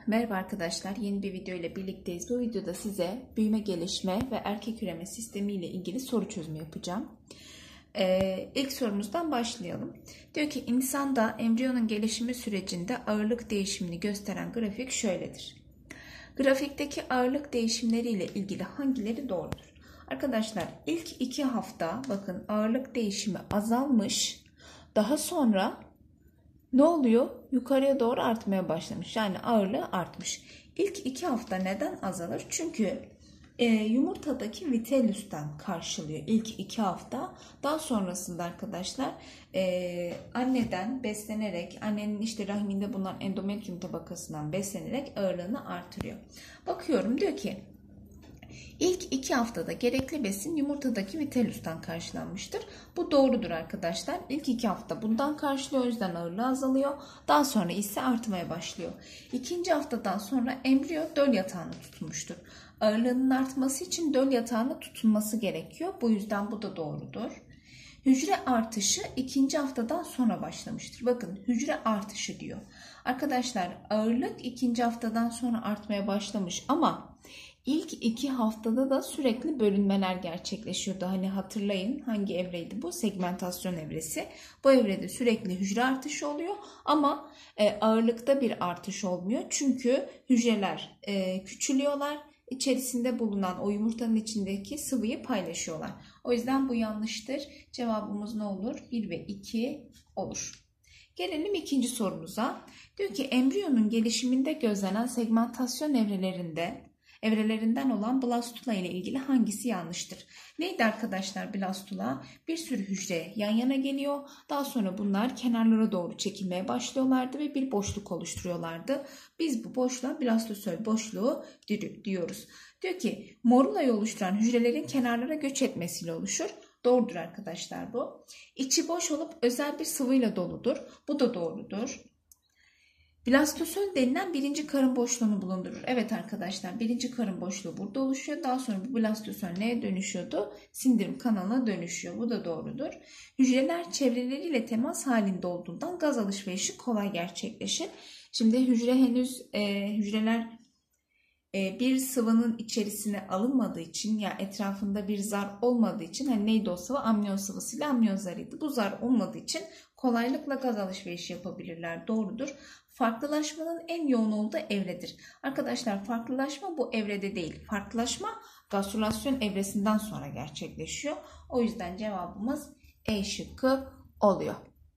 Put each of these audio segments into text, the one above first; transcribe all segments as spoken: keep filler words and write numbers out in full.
Merhaba arkadaşlar, yeni bir video ile birlikteyiz. Bu videoda size büyüme, gelişme ve erkek üreme sistemi ile ilgili soru çözümü yapacağım. Ee, ilk sorumuzdan başlayalım. Diyor ki insanda embriyonun gelişimi sürecinde ağırlık değişimini gösteren grafik şöyledir. Grafikteki ağırlık değişimleri ile ilgili hangileri doğrudur? Arkadaşlar ilk iki hafta bakın ağırlık değişimi azalmış. Daha sonra ne oluyor? Yukarıya doğru artmaya başlamış. Yani ağırlığı artmış. İlk iki hafta neden azalır? Çünkü e, yumurtadaki vitellüsten karşılıyor ilk iki hafta. Daha sonrasında arkadaşlar e, anneden beslenerek, annenin işte rahminde bulunan endometrium tabakasından beslenerek ağırlığını artırıyor. Bakıyorum diyor ki İlk iki haftada gerekli besin yumurtadaki vitellüsten karşılanmıştır. Bu doğrudur arkadaşlar. İlk iki hafta bundan karşılıyor. O yüzden ağırlığı azalıyor. Daha sonra ise artmaya başlıyor. İkinci haftadan sonra embriyo döl yatağını tutmuştur. Ağırlığının artması için döl yatağına tutunması gerekiyor. Bu yüzden bu da doğrudur. Hücre artışı ikinci haftadan sonra başlamıştır. Bakın hücre artışı diyor. Arkadaşlar ağırlık ikinci haftadan sonra artmaya başlamış ama İlk iki haftada da sürekli bölünmeler gerçekleşiyordu. Hani hatırlayın hangi evreydi bu? Segmentasyon evresi. Bu evrede sürekli hücre artışı oluyor ama ağırlıkta bir artış olmuyor. Çünkü hücreler küçülüyorlar. İçerisinde bulunan o yumurtanın içindeki sıvıyı paylaşıyorlar. O yüzden bu yanlıştır. Cevabımız ne olur? bir ve iki olur. Gelelim ikinci sorumuza. Diyor ki embriyonun gelişiminde gözlenen segmentasyon evrelerinde evrelerinden olan blastula ile ilgili hangisi yanlıştır? Neydi arkadaşlar blastula? Bir sürü hücre yan yana geliyor. Daha sonra bunlar kenarlara doğru çekilmeye başlıyorlardı ve bir boşluk oluşturuyorlardı. Biz bu boşluğa blastosöl boşluğu diyoruz. Diyor ki morulayı oluşturan hücrelerin kenarlara göç etmesiyle oluşur. Doğrudur arkadaşlar bu. İçi boş olup özel bir sıvıyla doludur. Bu da doğrudur. Blastosöl denilen birinci karın boşluğunu bulundurur. Evet arkadaşlar birinci karın boşluğu burada oluşuyor. Daha sonra bu blastosöl neye dönüşüyordu? Sindirim kanalına dönüşüyor. Bu da doğrudur. Hücreler çevreleriyle temas halinde olduğundan gaz alışverişi kolay gerçekleşir. Şimdi hücre henüz e, hücreler e, bir sıvının içerisine alınmadığı için ya etrafında bir zar olmadığı için hani neydi o sıvı? Amniyon sıvısıyla amniyon zarıydı. Bu zar olmadığı için kolaylıkla gaz alışverişi yapabilirler. Doğrudur. Farklılaşmanın en yoğun olduğu evredir. Arkadaşlar farklılaşma bu evrede değil. Farklılaşma gastrülasyon evresinden sonra gerçekleşiyor. O yüzden cevabımız E şıkkı oluyor.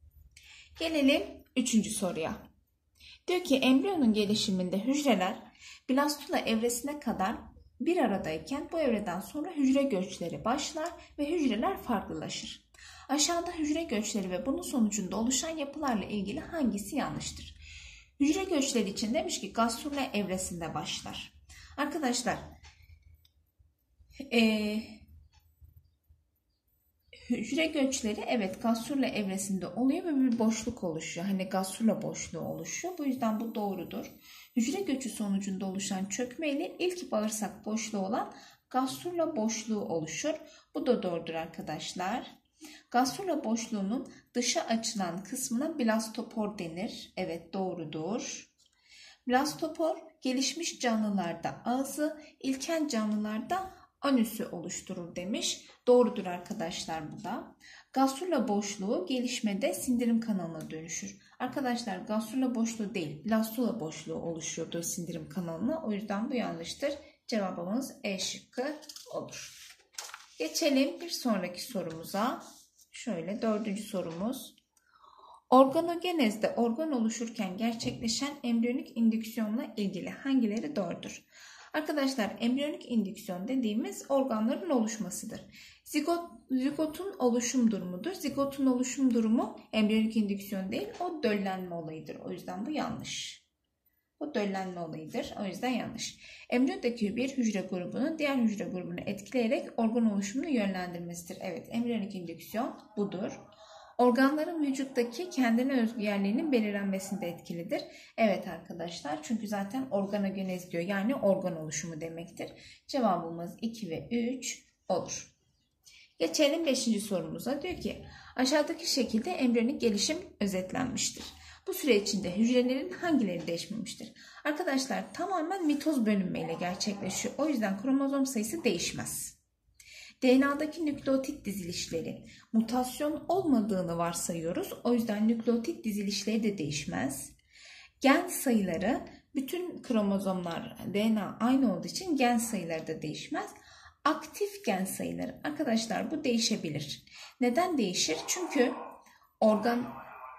Gelelim üçüncü soruya. Diyor ki embriyonun gelişiminde hücreler blastula evresine kadar bir aradayken bu evreden sonra hücre göçleri başlar ve hücreler farklılaşır. Aşağıda hücre göçleri ve bunun sonucunda oluşan yapılarla ilgili hangisi yanlıştır? Hücre göçleri için demiş ki gastrula evresinde başlar. Arkadaşlar e, hücre göçleri evet gastrula evresinde oluyor ve bir boşluk oluşuyor. Hani gastrula boşluğu oluşuyor. Bu yüzden bu doğrudur. Hücre göçü sonucunda oluşan çökme ile ilk bağırsak boşluğu olan gastrula boşluğu oluşur. Bu da doğrudur arkadaşlar. Gastrula boşluğunun dışa açılan kısmına blastopor denir. Evet doğrudur. Blastopor gelişmiş canlılarda ağzı, ilkel canlılarda anüsü oluşturur demiş. Doğrudur arkadaşlar bu da. Gastrula boşluğu gelişmede sindirim kanalına dönüşür. Arkadaşlar gastrula boşluğu değil, blastula boşluğu oluşuyordu sindirim kanalına. O yüzden bu yanlıştır. Cevabımız E şıkkı olur. Geçelim bir sonraki sorumuza. Şöyle dördüncü sorumuz. Organogenezde organ oluşurken gerçekleşen embriyonik indüksiyonla ilgili hangileri doğrudur? Arkadaşlar embriyonik indüksiyon dediğimiz organların oluşmasıdır. Zigot, zigotun oluşum durumudur. Zigotun oluşum durumu embriyonik indüksiyon değil, o döllenme olayıdır. O yüzden bu yanlış. Bu döllenme olayıdır. O yüzden yanlış. Embriyodaki bir hücre grubunu diğer hücre grubunu etkileyerek organ oluşumunu yönlendirmesidir. Evet, embriyonik indüksiyon budur. Organların vücuttaki kendine özgü yerlerinin belirlenmesinde etkilidir. Evet arkadaşlar çünkü zaten organogenez diyor. Yani organ oluşumu demektir. Cevabımız iki ve üç olur. Geçelim beşinci sorumuza. Diyor ki aşağıdaki şekilde embriyonik gelişim özetlenmiştir. Bu süre içinde hücrelerin hangileri değişmemiştir? Arkadaşlar tamamen mitoz bölünmeyle gerçekleşiyor. O yüzden kromozom sayısı değişmez. D N A'daki nükleotit dizilişleri mutasyon olmadığını varsayıyoruz. O yüzden nükleotit dizilişleri de değişmez. Gen sayıları, bütün kromozomlar D N A aynı olduğu için gen sayıları da değişmez. Aktif gen sayıları arkadaşlar bu değişebilir. Neden değişir? Çünkü organ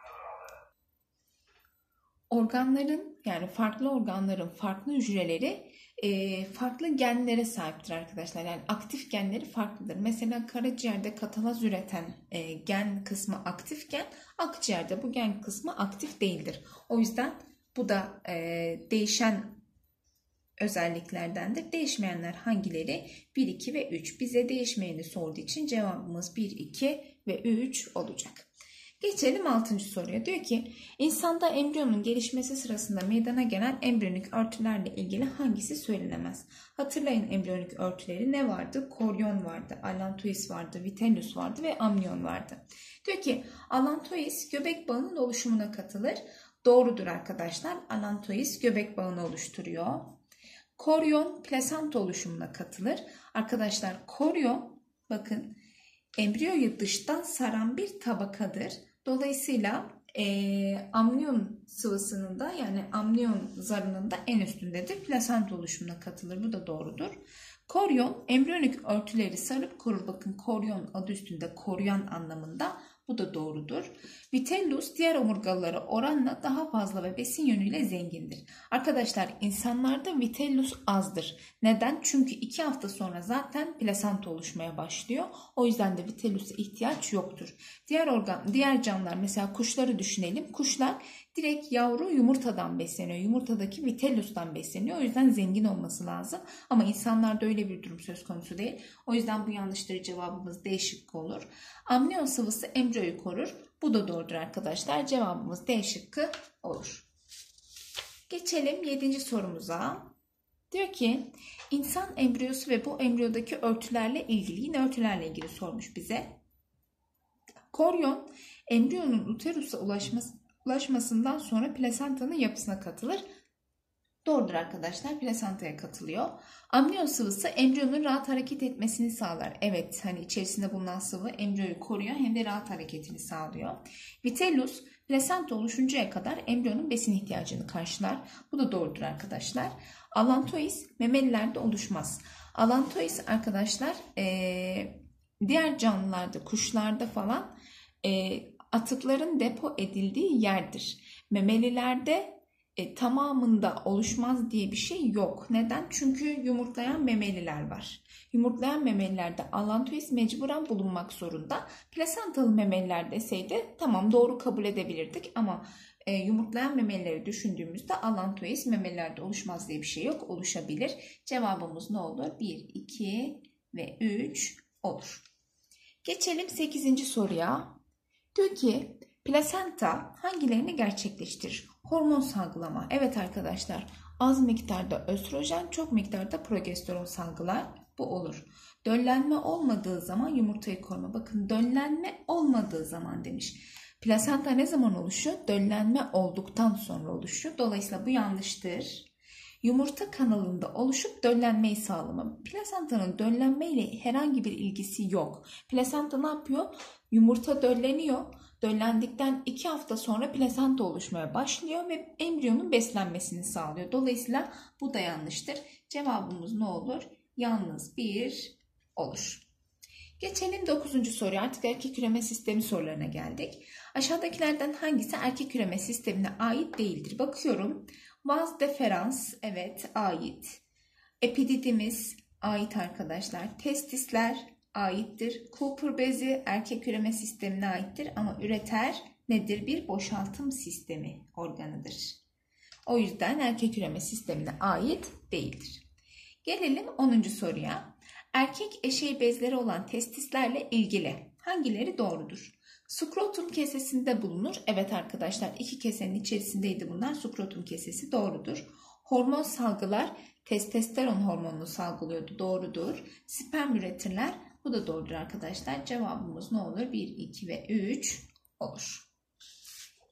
organların yani farklı organların farklı hücreleri e, farklı genlere sahiptir arkadaşlar. Yani aktif genleri farklıdır. Mesela karaciğerde katalaz üreten e, gen kısmı aktif gen, akciğerde bu gen kısmı aktif değildir. O yüzden bu da e, değişen özelliklerdendir. Değişmeyenler hangileri? bir, iki ve üç. Bize değişmeyeni sorduğu için cevabımız bir, iki ve üç olacak. Geçelim altıncı soruya. Diyor ki insanda embriyonun gelişmesi sırasında meydana gelen embriyonik örtülerle ilgili hangisi söylenemez? Hatırlayın, embriyonik örtüleri ne vardı? Koryon vardı, allantois vardı, vitellus vardı ve amnion vardı. Diyor ki allantois göbek bağının oluşumuna katılır. Doğrudur arkadaşlar. Allantois göbek bağını oluşturuyor. Koryon plasenta oluşumuna katılır. Arkadaşlar koryon bakın embriyoyu dıştan saran bir tabakadır. Dolayısıyla e, amniyon sıvısının da yani amniyon zarının da en üstündedir. Plasenta oluşumuna katılır. Bu da doğrudur. Koryon embriyonik örtüleri sarıp korur. Bakın koryon adı üstünde koruyan anlamında. Bu da doğrudur. Vitellus diğer omurgalılara oranla daha fazla ve besin yönüyle zengindir. Arkadaşlar insanlarda vitellus azdır. Neden? Çünkü iki hafta sonra zaten plasenta oluşmaya başlıyor. O yüzden de vitellus'a ihtiyaç yoktur. Diğer organ, diğer canlılar mesela kuşları düşünelim. Kuşlar direkt yavru yumurtadan besleniyor. Yumurtadaki vitellus'tan besleniyor. O yüzden zengin olması lazım. Ama insanlarda öyle bir durum söz konusu değil. O yüzden bu yanlıştır, cevabımız D şıkkı olur. Amniyon sıvısı embriyoyu korur. Bu da doğrudur arkadaşlar. Cevabımız D şıkkı olur. Geçelim yedinci sorumuza. Diyor ki insan embriyosu ve bu embriyodaki örtülerle ilgili, yine örtülerle ilgili sormuş bize. Koryon embriyonun uterusa ulaşması, ulaşmasından sonra plasentanın yapısına katılır. Doğrudur arkadaşlar, plasentaya katılıyor. Amniyon sıvısı embriyonun rahat hareket etmesini sağlar. Evet, hani içerisinde bulunan sıvı embriyoyu koruyor hem de rahat hareketini sağlıyor. Vitellus plasenta oluşuncaya kadar embriyonun besin ihtiyacını karşılar. Bu da doğrudur arkadaşlar. Allantois memelilerde oluşmaz. Allantois arkadaşlar ee, diğer canlılarda, kuşlarda falan e, atıkların depo edildiği yerdir. Memelilerde E, tamamında oluşmaz diye bir şey yok. Neden? Çünkü yumurtlayan memeliler var. Yumurtlayan memelilerde allantois mecburen bulunmak zorunda. Plasentalı memeliler deseydi tamam doğru kabul edebilirdik ama e, yumurtlayan memelileri düşündüğümüzde allantois memelilerde oluşmaz diye bir şey yok. Oluşabilir. Cevabımız ne olur? bir, iki ve üç olur. Geçelim sekizinci soruya. Diyor ki plasenta hangilerini gerçekleştirir? Hormon salgılama. Evet arkadaşlar, az miktarda östrojen, çok miktarda progesteron salgılar. Bu olur. Döllenme olmadığı zaman yumurtayı koruma. Bakın döllenme olmadığı zaman demiş. Plasenta ne zaman oluşuyor? Döllenme olduktan sonra oluşuyor. Dolayısıyla bu yanlıştır. Yumurta kanalında oluşup döllenmeyi sağlama. Plasentanın döllenmeyle herhangi bir ilgisi yok. Plasenta ne yapıyor? Yumurta dölleniyor. Döllendikten iki hafta sonra plasenta oluşmaya başlıyor ve embriyonun beslenmesini sağlıyor. Dolayısıyla bu da yanlıştır. Cevabımız ne olur? Yalnız bir olur. Geçelim dokuzuncu soruya. Artık erkek üreme sistemi sorularına geldik. Aşağıdakilerden hangisi erkek üreme sistemine ait değildir? Bakıyorum. Vas deferans, evet ait. Epididimiz ait arkadaşlar. Testisler aittir. Cooper bezi erkek üreme sistemine aittir ama üreter nedir? Bir boşaltım sistemi organıdır. O yüzden erkek üreme sistemine ait değildir. Gelelim onuncu soruya. Erkek eşey bezleri olan testislerle ilgili hangileri doğrudur? Skrotum kesesinde bulunur. Evet arkadaşlar, iki kesenin içerisindeydi bunlar. Skrotum kesesi doğrudur. Hormon salgılar, testosteron hormonunu salgılıyordu. Doğrudur. Sperm üretirler. Bu da doğrudur arkadaşlar. Cevabımız ne olur? bir, iki ve üç olur.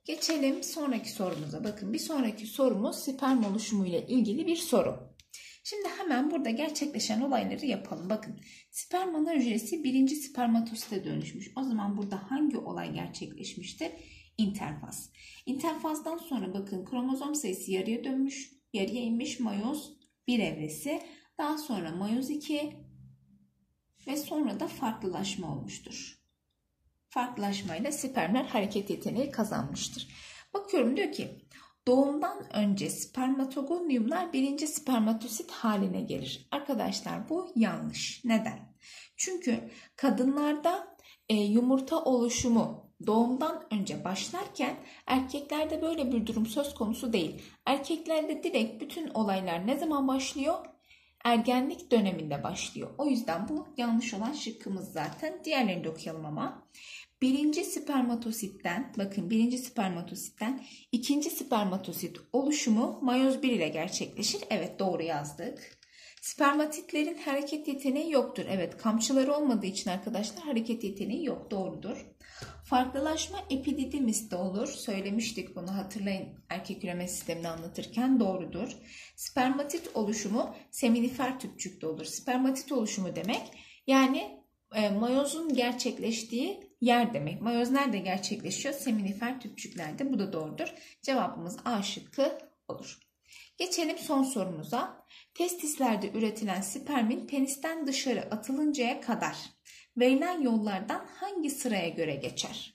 Geçelim sonraki sorumuza. Bakın bir sonraki sorumuz sperm oluşumu ile ilgili bir soru. Şimdi hemen burada gerçekleşen olayları yapalım. Bakın sperm ana hücresi birinci spermatosite dönüşmüş. O zaman burada hangi olay gerçekleşmiştir? İnterfaz. İnterfazdan sonra bakın kromozom sayısı yarıya dönmüş, yarıya inmiş, mayoz bir evresi. Daha sonra mayoz iki ve sonra da farklılaşma olmuştur. Farklılaşmayla spermler hareket yeteneği kazanmıştır. Bakıyorum diyor ki doğumdan önce spermatogoniumlar birinci spermatosit haline gelir. Arkadaşlar bu yanlış. Neden? Çünkü kadınlarda e, yumurta oluşumu doğumdan önce başlarken erkeklerde böyle bir durum söz konusu değil. Erkeklerde direkt bütün olaylar ne zaman başlıyor? Ergenlik döneminde başlıyor. O yüzden bu yanlış olan şıkkımız zaten. Diğerlerini de okuyalım ama. Birinci spermatositten, bakın birinci spermatositten ikinci spermatosit oluşumu mayoz bir ile gerçekleşir. Evet doğru yazdık. Spermatitlerin hareket yeteneği yoktur. Evet kamçıları olmadığı için arkadaşlar hareket yeteneği yok. Doğrudur. Farklılaşma epididimiste olur. Söylemiştik bunu hatırlayın erkek üreme sistemini anlatırken doğrudur. Spermatit oluşumu seminifer tüpçükte olur. Spermatit oluşumu demek yani e, mayozun gerçekleştiği yer demek. Mayoz nerede gerçekleşiyor? Seminifer tüpçüklerde. Bu da doğrudur. Cevabımız A şıkkı olur. Geçelim son sorumuza. Testislerde üretilen spermin penisten dışarı atılıncaya kadar verilen yollardan hangi sıraya göre geçer?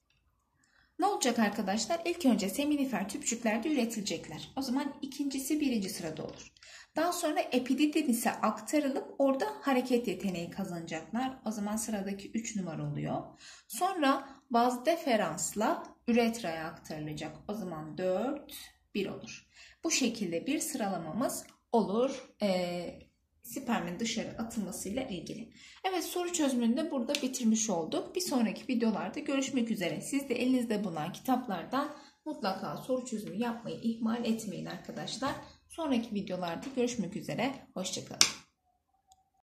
Ne olacak arkadaşlar? İlk önce seminifer tüpçüklerde üretilecekler. O zaman ikincisi birinci sırada olur. Daha sonra epididimise aktarılıp orada hareket yeteneği kazanacaklar. O zaman sıradaki üç numara oluyor. Sonra vaz deferansla üretraya aktarılacak. O zaman dört, bir olur. Bu şekilde bir sıralamamız olur. Ee, spermin dışarı atılmasıyla ilgili. Evet soru çözümünü de burada bitirmiş olduk. Bir sonraki videolarda görüşmek üzere. Siz de elinizde bulunan kitaplardan mutlaka soru çözümü yapmayı ihmal etmeyin arkadaşlar. Sonraki videolarda görüşmek üzere. Hoşça kalın.